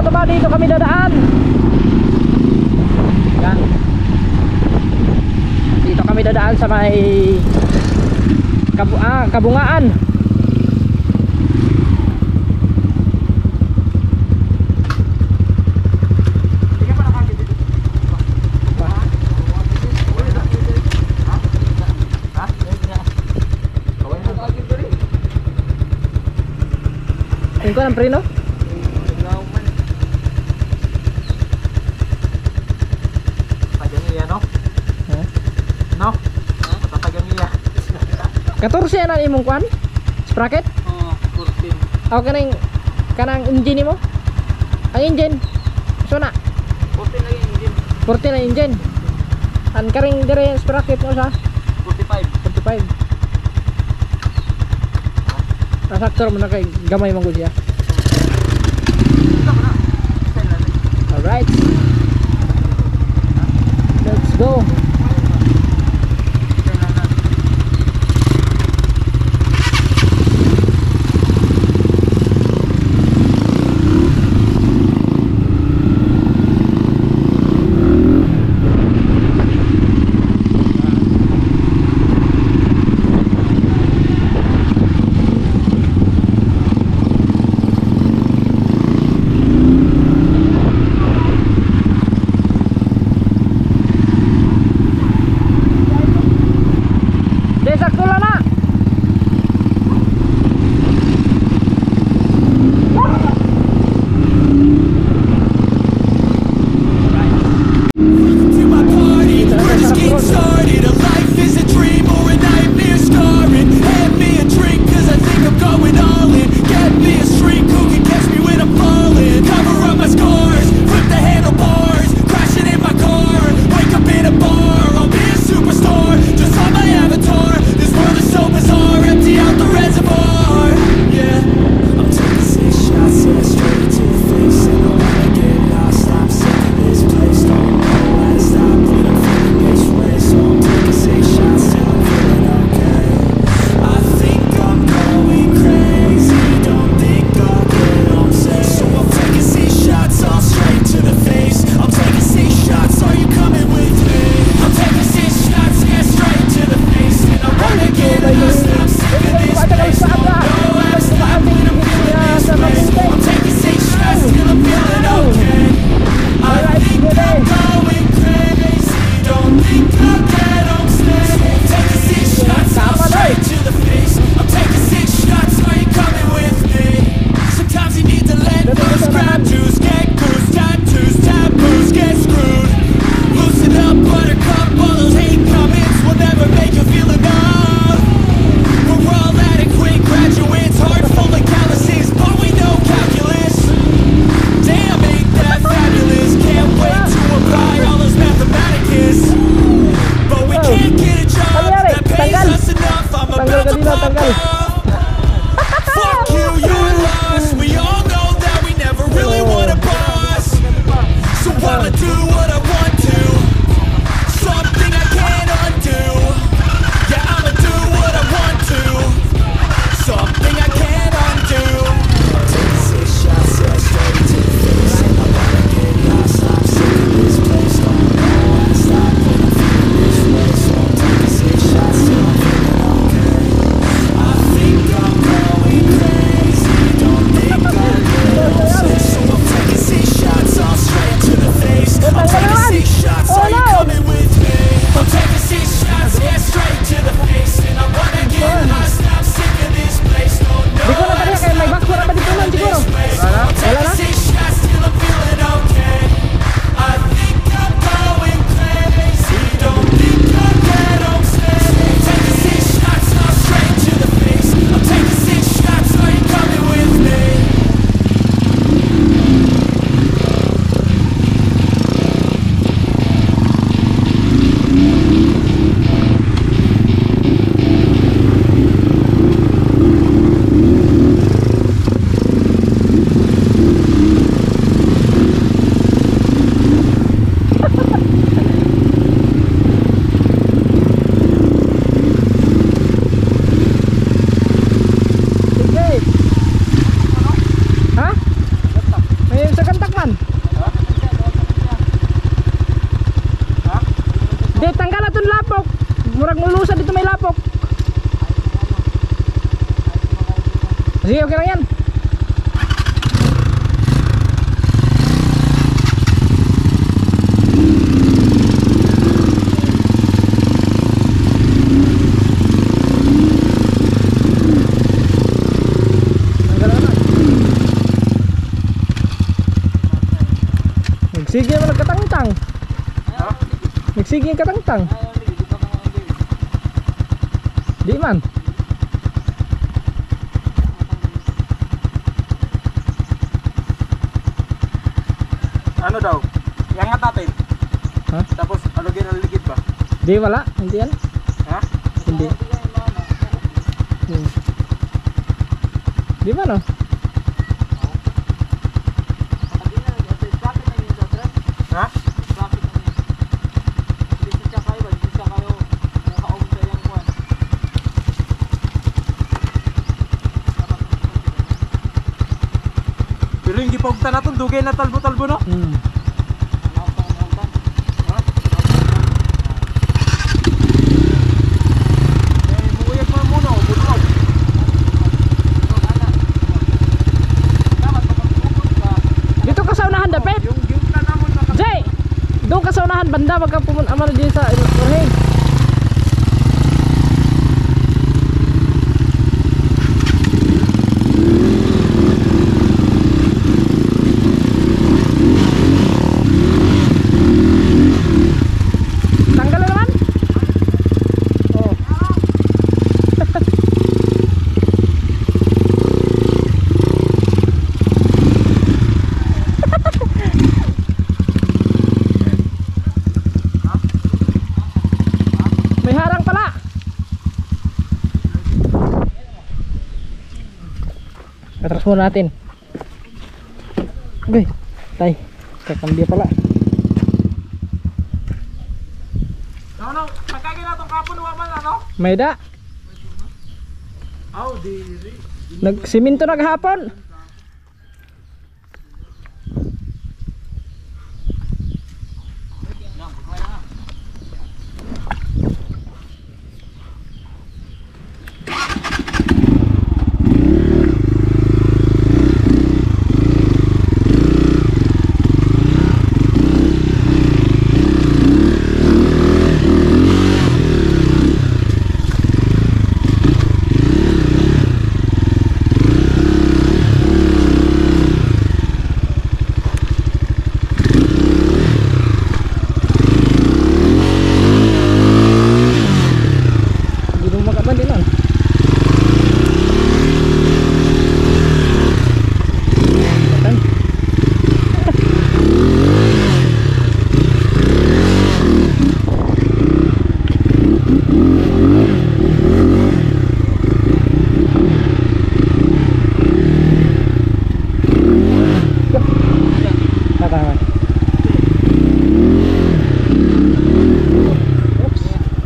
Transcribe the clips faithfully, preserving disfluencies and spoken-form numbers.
ba, dito kami dadaan. Yan. Dito kami dadaan sa may Kabu ah, Kabungaan. Yung ko ng preno? No? Patatagan niya. katorse na imong kwan? Sprocket? Oo, fourteen. Aw kanang kanang engine mo? Ang engine. So na. fourteen lagi engine. fourteen na engine. An karing dire sprocket mo sa forty-five. forty-five. Nasaktor mo na kay gamay man gud siya. Alright. Let's go. Sige, okay lang yan. Nagsige mo nagkatangtang. Nagsige yung katangtang. Di man. Ano daw? Iangat natin. Ha? Tapos alugin ang ligid ba? Di wala, hindi yan. Ha? Hindi. Hmm. Di ba no? Ha? Pero yung gipagta natin, dugay na talbo-talbo no? Hmm. Eh, muyag mo muna, bulog. Dito ka sa unahan dapit. Yung yung tanamon na Jay! Doon ka sa unahan banda, wag ka pumunta amano din sa Urheng. Tanggal na naman? Oh. May harang pala. Atras muna natin. Okay, tay. Kakambia pala. No, no, pagkagin na itong kapon, waman ano? May da. Oh, di, di. Nagsiminto naghapon. Hindi mo makaban din nun. Batan. Tatawa. Oops.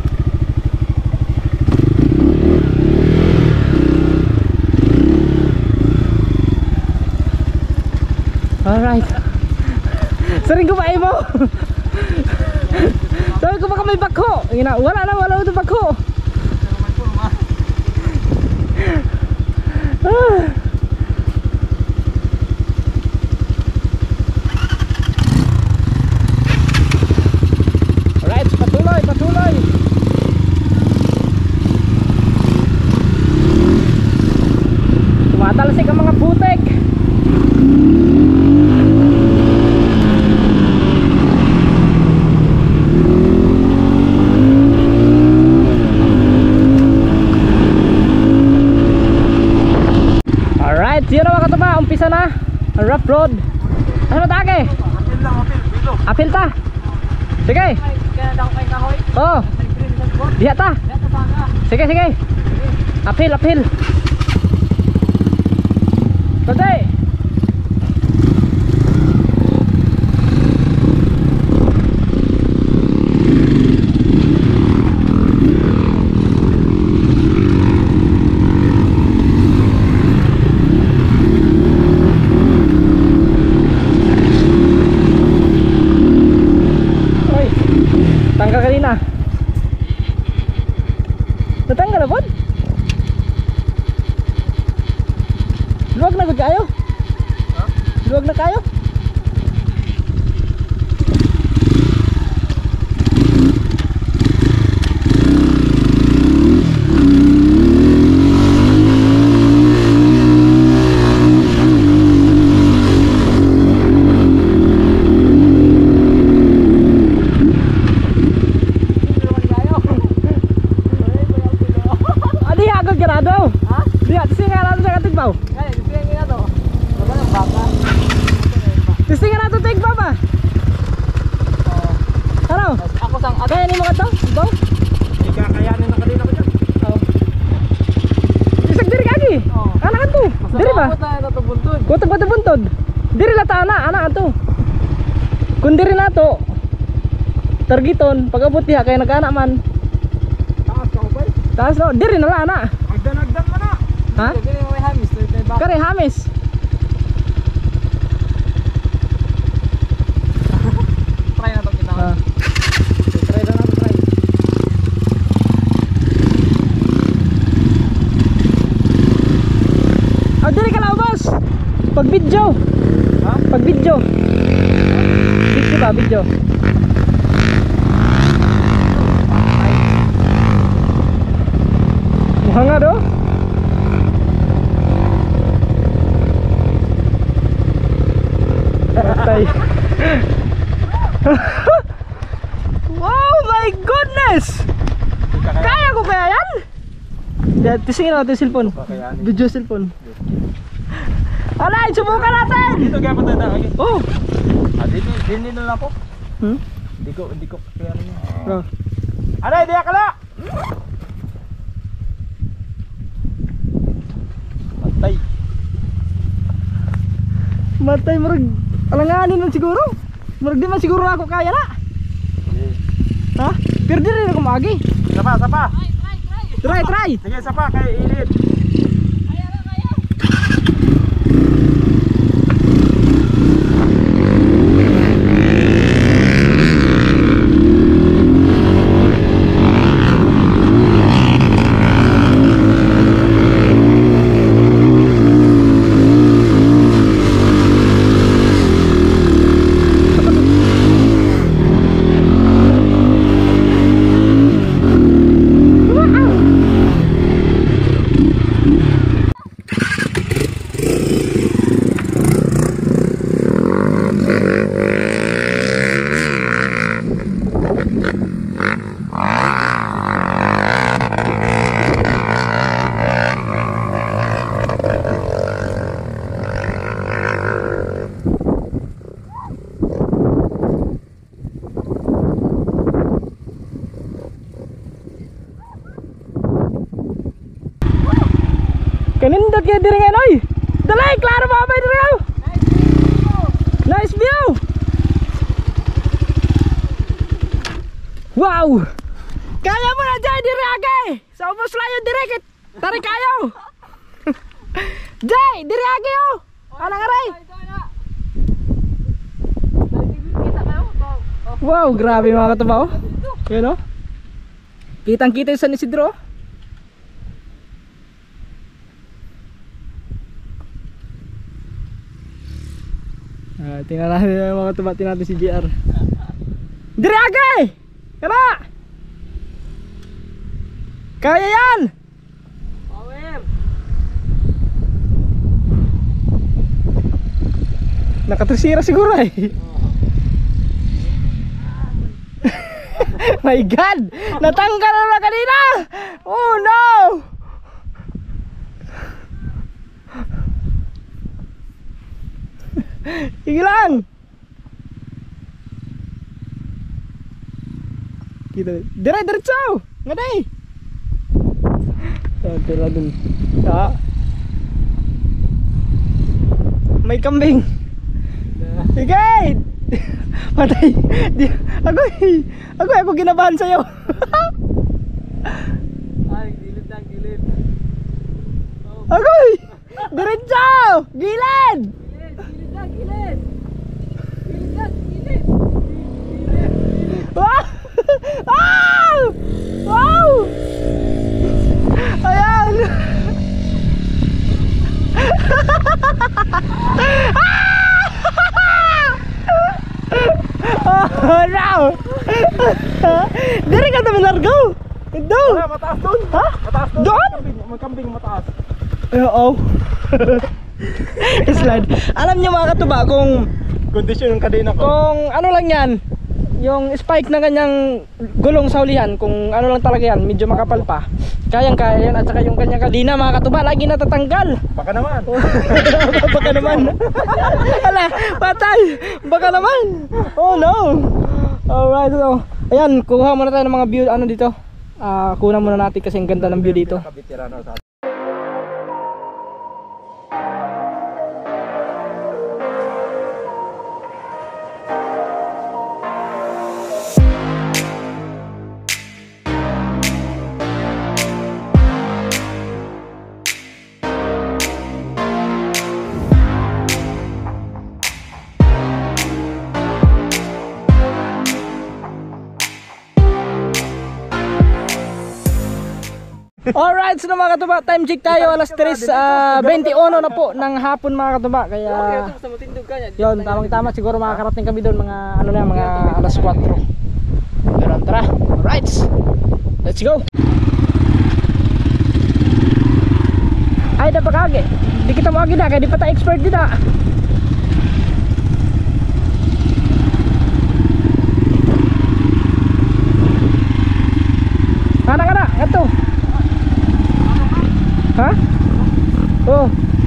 Alright. Sering kumain mo. Sabi ko baka may bako. Ina, wala na, wala ito bako. Ah. Alright, patuloy, patuloy. Tumatalsik ang mga putek. Alright, yun na mga katuba, umpisa na ang rough road. Ano tage? Apil lang, apil, bilo. Apil ta. Sige. Oh. Diha ta. Sige, sige. Apil, apil. Today. Oy. Tanggal kanina. Natanggal na po? Luwag na gud kayo. Ha? Luwag na kayo. Adi agak gerado. Ha? Lihat sih ngarang sa katigbaw. Kaya, bigyan nga to. Wala ng baka. Testing nga nato tigbaw ba? Oo. Ano? Ako sang at Kaya ni mo kato? Tigbaw? Hindi kakayanin na kanina ko dyan. Oo. Isag diri kagi. Oo. Anak to. Diri ba? Masalamat na ito buntod. Kutog ba buntod? Diri lata ana, anak to. Kun diri nato. Targiton pag abot diha kay nagana man. Taas ka ubay. Taas no, diri na la ana. Agdan-agdan mo na. Ha? Hindi mo may hamis. Ito yung baka. Kare hamis. Try na to kita. Ah. Try na natin try. Ah, diri ka na boss. Pag video. Ha? Pag video. Video ba, video. Mukhang nga do. Patay. Wow, my goodness! Kaya ko kaya yan? Yan, tisingin natin yung cellphone. Kakayanin. Video cellphone. Alay, subukan natin! Dito kaya patay na. Okay. Oh! Ah, dito, dito na lang ako. Hmm? Hindi ko, hindi ko kakayanin yun. Oh. Aray, di akala! Patay. Matay, marag alanganin lang siguro. Marag di man siguro ako kaya na. Ha? Pero di rin ako magi. Sapa, sapa. Try, try! Sige, sapa, kay init. Kanindot kaya diri nga oy. Dalay, klaro ba ba diri? Oh? Nice view. Wow. Kaya mo na dyan diri agay. Sa ubos layo diri kit. Tari kayo. Jay, diri agay oh. Ana ngaray. Wow, grabe mga katabaw. Yan oh. Kitang-kita yung San Isidro. Ah, tingnan natin yung mga tumatin natin si J R. Diri agay! Kara! Kaya yan! Power! Nakatrisira siguro eh. My God! Natanggal na na kanina! Oh no! Sige lang! Kita, dire diretso! Ngaday! Ah, tira dun. Ah. May kambing! Sige! Patay! Di, agoy! Agoy! Ako ginabahan sa'yo! Ay, gilid lang, gilid. Oh, Agoy! Diretso! Gilid! gilid, gilid lang, gilid. Gilid lang, gilid. Wow! Wow! Wow! Ayan! Oh no! Diri ka na largo. Ito. Wala, mataas doon. Ha? Mataas doon. Doon? Magkambing, magkambing mataas. Oo. Slide. Alam niyo mga katuba kung Kondisyon ng kadena ko. kung ano lang yan, yung spike ng kanyang gulong sa hulihan, kung ano lang talaga yan, medyo makapal pa. Kayang kaya yan, at saka yung kanyang kadina mga katuba lagi natatanggal. Baka naman. Baka naman. Ala, patay. Baka naman. Oh no. Alright, so ayan, kuha muna tayo ng mga view ano dito. Ah, kuha muna natin kasi ang ganda ng view dito. Kabitira na sa Alright, so mga katuba, time check tayo, alas tres twenty-one na po ng hapon mga katuba. Kaya yun, tamang tama, siguro makakarating kami doon mga ano na, mga alas four. Pero tara, alright, let's go. Ay, dapat kage, di kita mo agi na, kaya di pa tayo expert din na. Kana kana, ito. Ha? Oh.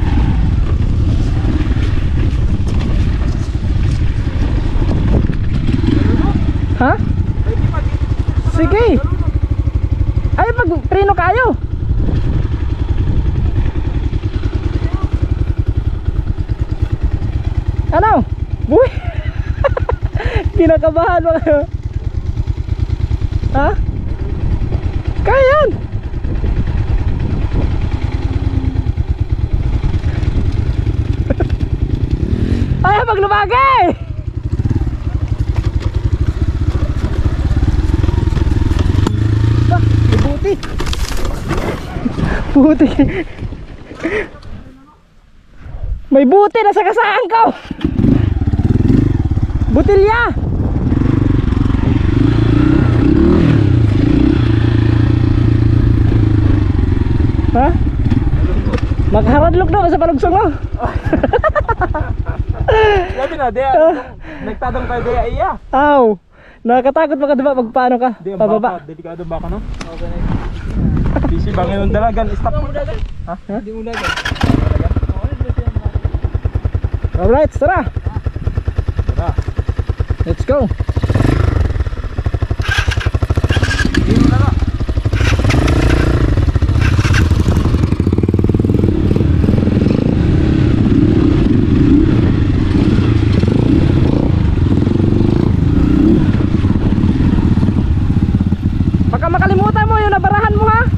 Ha? Sige. Ay, pag preno kayo. Ano? Buwi. Kinakabahan mo kayo. Ha? Kaya yan. Ay, maglumagay! Ah, may buti. Buti. May buti na sa kasaan ko. Butilya. Ha? Magharadlok na sa palugsong mo. Sabi na, dia. Nagtadang tayo dia iya. Aw. Nakakatakot mga diba pag paano ka? Di, ang Pababa. baka, delikado baka no? Busy ba ngayon dalagan? Stop. Ha? Hindi mo dagat. Alright, tara. Tara. Let's go. Hindi mo na na. Baka makalimutan mo yung nabarahan mo ha.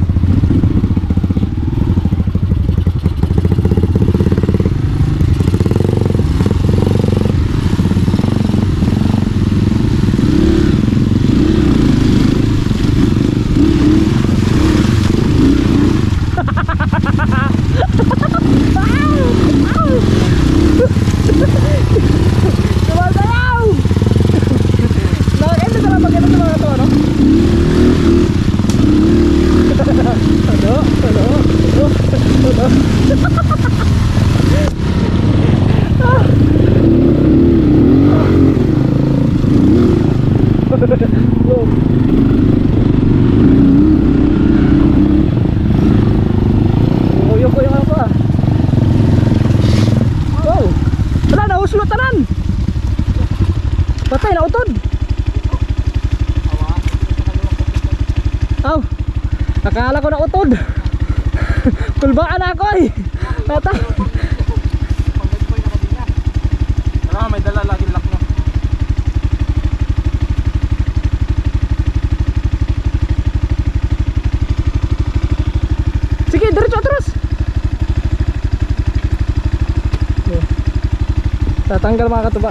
Sumasayaw! Nakakita na lang mag-ano sa mga to, ano? Ano? Ano? Ano? Ano? Uyok ko yung ako ah. Wow! Wala na, uslot tanan! Patay na utod! Aw! Akala ko na utod! Kulbaan na ako eh! Patay! Ano, may dala lagi lock no. Sige, diretso atras! Tatanggal mga katuba.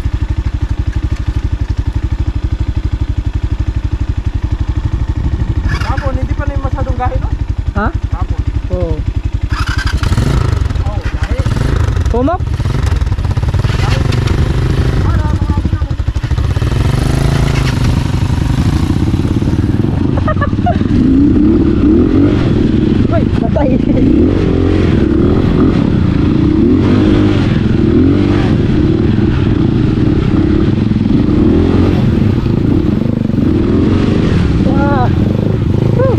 Kapon, hindi pa na yung masyadong gahe no? Ha? Kapon. Oo. Oh, gahe. Pumok? Uy, patay. Wah. Woo.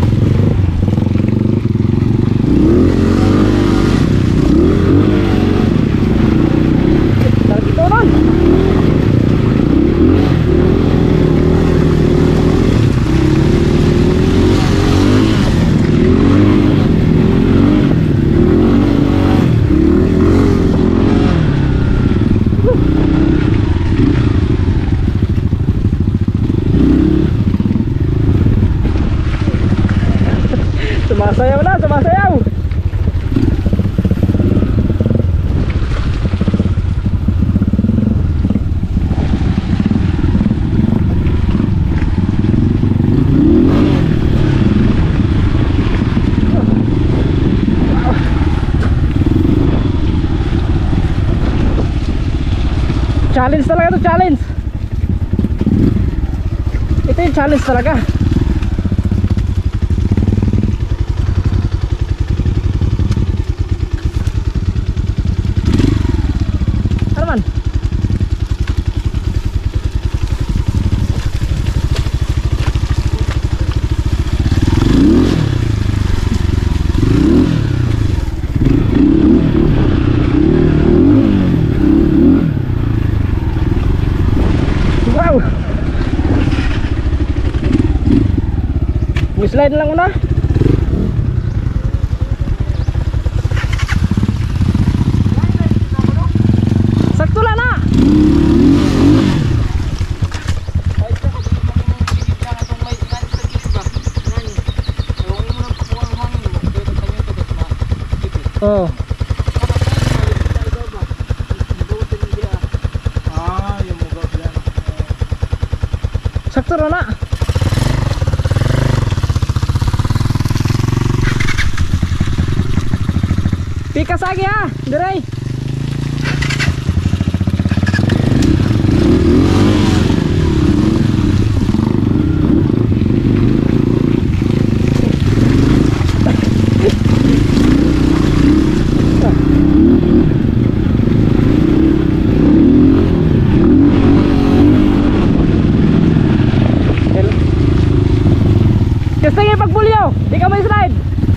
Lagi turun. Sumasayaw na, sumasayaw. Challenge talaga to, challenge. Ito yung challenge talaga. Ano man? Wow! Slide na lang muna. Sakto lang na. Oh. Ah, yung mugaw yan. Sakto na na. Pikas lagi ha, diray. Kasi nga pagpulyo, di ka may slide.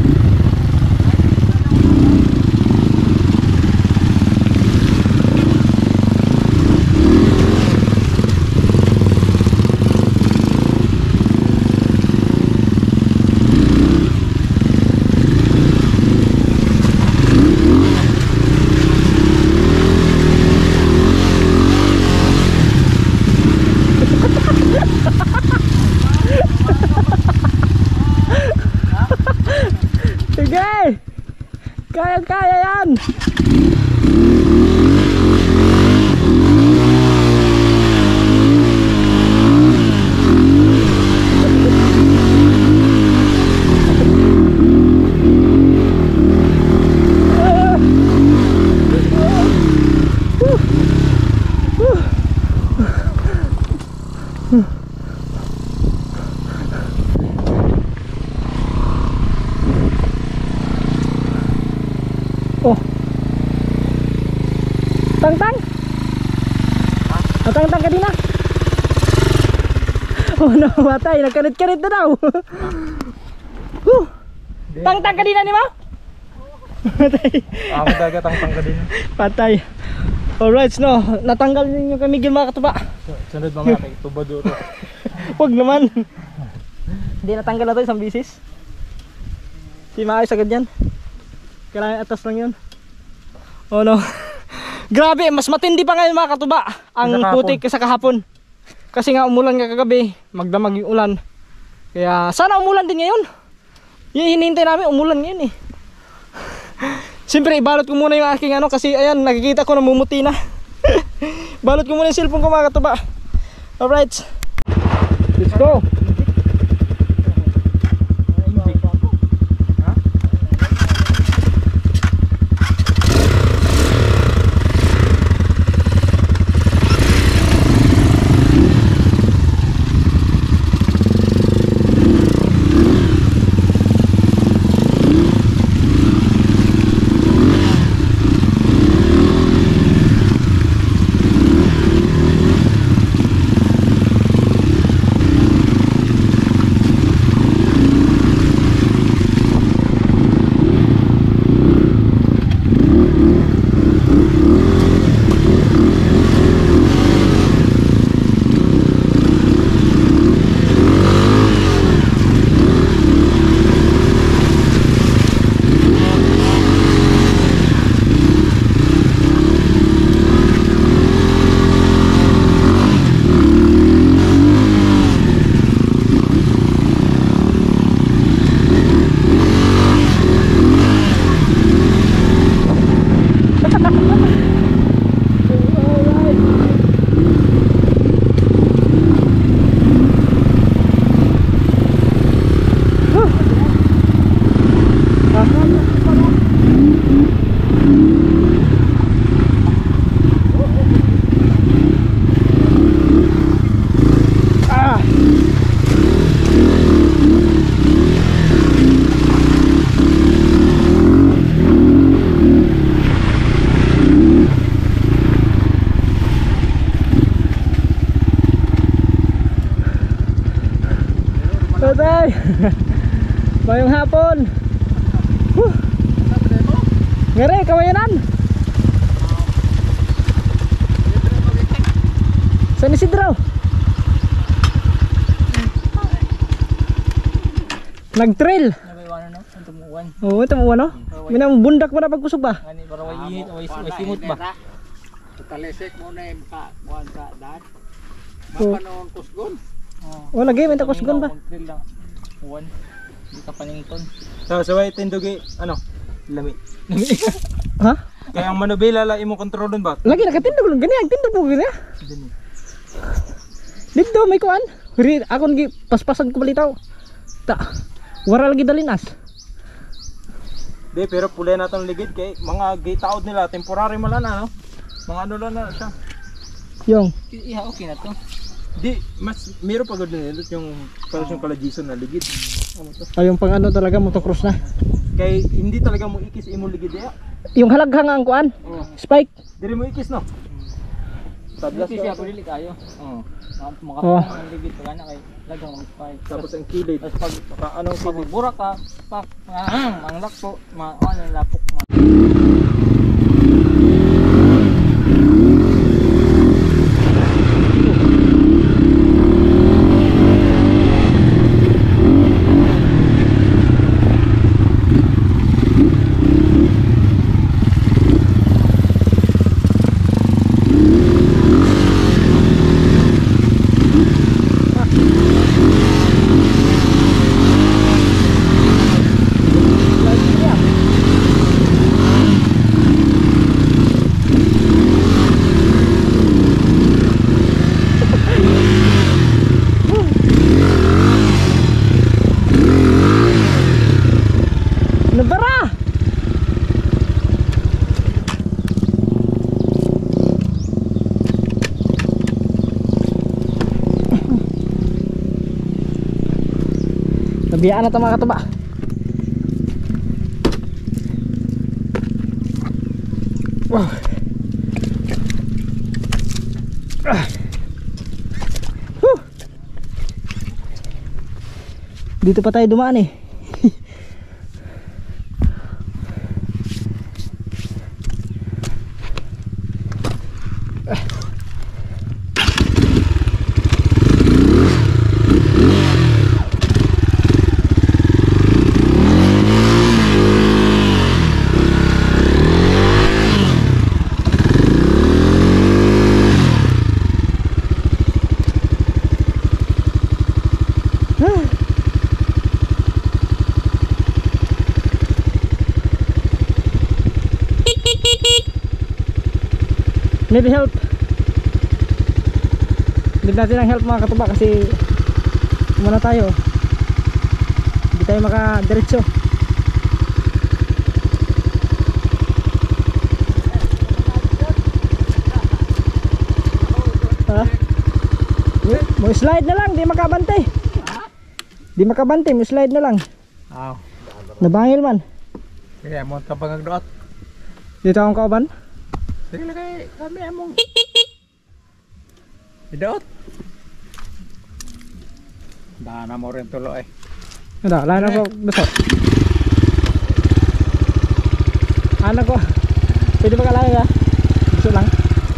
Sige! Kaya-kaya yan! Oh. Tang-tang. Tang-tang ka din na. Oh no, matay. Nagkarit-karit na daw. Huh. Tang-tang ka din na ni ma? Matay. Ah, madagat ang tangka din. Patay. Alright, no. Natanggal ninyo kami gil mga katuba. Sunod mga may tuba duro. Huwag naman. Hindi natanggal na to isang bisis. Si maayos agad yan. Kailangan atas lang yun. Oh no. Grabe, mas matindi pa ngayon mga katuba ang putik kaysa kahapon. Kasi nga umulan nga kagabi, magdamag yung ulan. Kaya sana umulan din ngayon. Yung hinihintay namin, umulan ngayon eh. Siyempre ibalot ko muna yung aking ano kasi ayan, nakikita ko namumuti na. Balot ko muna yung cellphone ko mga katuba. Alright, let's go. Ngere, kawayanan. San Isidro. Nag-trail. Nabaywanan no, ang tumuwan. Oo, ito mo ano? Minang bundak mo na pagkusog ba? Ani para way way way simot ba? Talisik mo na yung ka, kuhan ka, dahil. Oo. Mapanoon kusgon. Oh, lagi may takusgon ba? Drill lang. Uwan. Di ka panington. So, sabay tindugi, ano? Lami. Ha? Kaya ang manubela la imo kontrolon ba? Lagi nakatindog lang gani, ang tindog mo gani. ah. Dito may kuan. Huri ako gi paspasan ko balitaw. Ta. Wara lagi dalinas. Di, pero puli natin ligid kay mga gate out nila, temporary man lang ano? Mga ano lang na siya. Yung Iha okay na to. Di, mas meron pa gud nila yung para siyang kalajison na ligid. Ano to? ay yung pang ano talaga motocross na. Kay hindi talaga mo ikis imo ligid ya. Yung halaghang ang kuan. Oh. Spike. Diri mo ikis no. Tablas Kasi siya ka. pili kayo. Oh. Mga Oh. mga ligid pa kana kay lagang mag spike. Tapos ang kilid. Tapos pag Baka anong pag kilid? burak ka, pak ah, ang lakpo, ma ano yung lapok ma. Nabara. Nabiyaan na ito mga katuba. Wow. Ah. Huh. Dito pa tayo dumaan eh. Need help. Need natin ang help mga katuba kasi umana tayo. Hindi tayo makadiretso. Ha? Mo slide na lang, di makabante. Di makabante, mo slide na lang. Aw. Nabangil man. Kaya mo ka pangagdot. Dito akong kauban. Sige lang kay kami among. Idot. Dana mo rin tulo eh. Ano, lain ako beso. Anak ko. Pwede ba kalaya ya? Beso lang.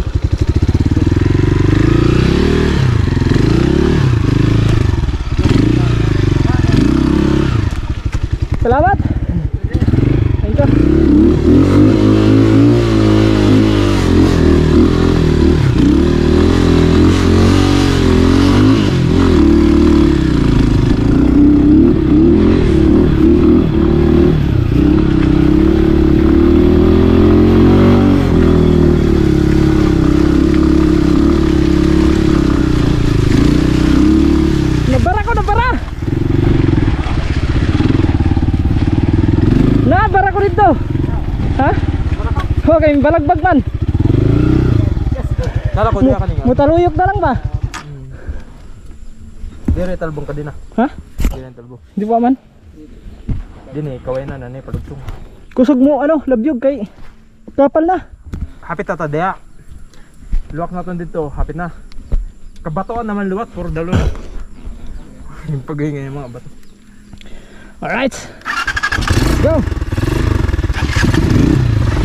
Salamat. Thank you. Nabara ko, nabara. Nabara ko dito. Ha? Okay, balagbag man. Dala ko diya kanina. Mutaluyok na lang ba? Dire talbong ka din ah. Ha? Dire talbong. Di ba man? Dini kaway na nani padugtong. Kusog mo ano, labyog kay kapal na. Hapit na ta diya. Luwak natin dito, hapit na. Kabatoan naman luwak, puro dalo na. Yung pagingay ng mga bato. Alright. Go.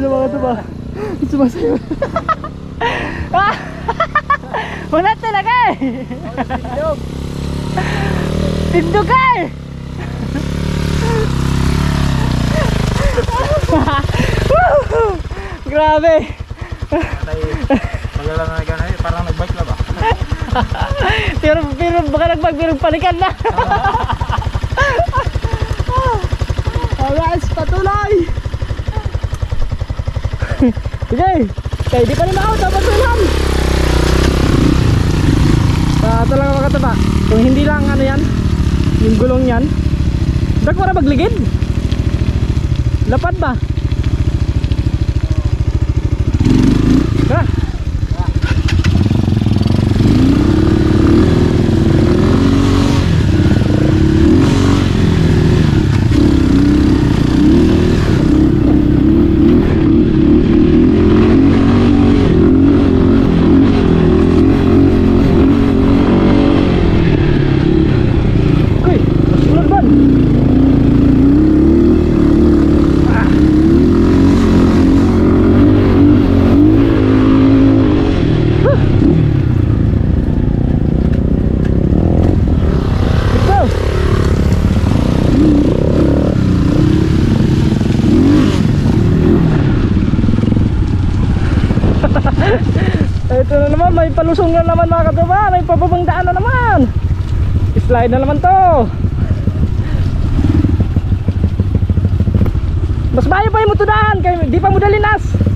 mga katuba. Sumasayo. Ah! Wala talaga eh. Tindog ka eh. Grabe. Magalang na gano'n eh, parang nag-bike lang ba? Pero pero baka nagbag pero palikan na. Alright, patuloy. Sige. Kaya di pa rin ako dapat ulan. Ah, talaga mga katuba. Kung hindi lang ano yan, yung gulong yan. Dak para magligid. Lapad ba? Ha? Uy, masulod ba? Ito na naman, may palusong na naman mga katuba. May pababang daan na naman. Slide na naman to. Mas bayo pa yung mutudahan, kaya di pa mo dalinas.